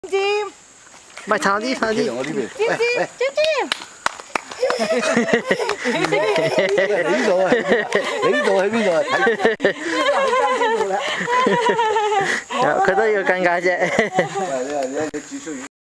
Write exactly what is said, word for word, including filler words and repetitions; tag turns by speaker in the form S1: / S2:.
S1: 尖，
S2: 咪撐啲，撐啲。
S3: 我呢邊。
S1: 尖尖尖尖。
S3: 你呢度啊？你呢度喺邊度啊？
S2: 佢都要更加啫。
S3: 你你你你指出。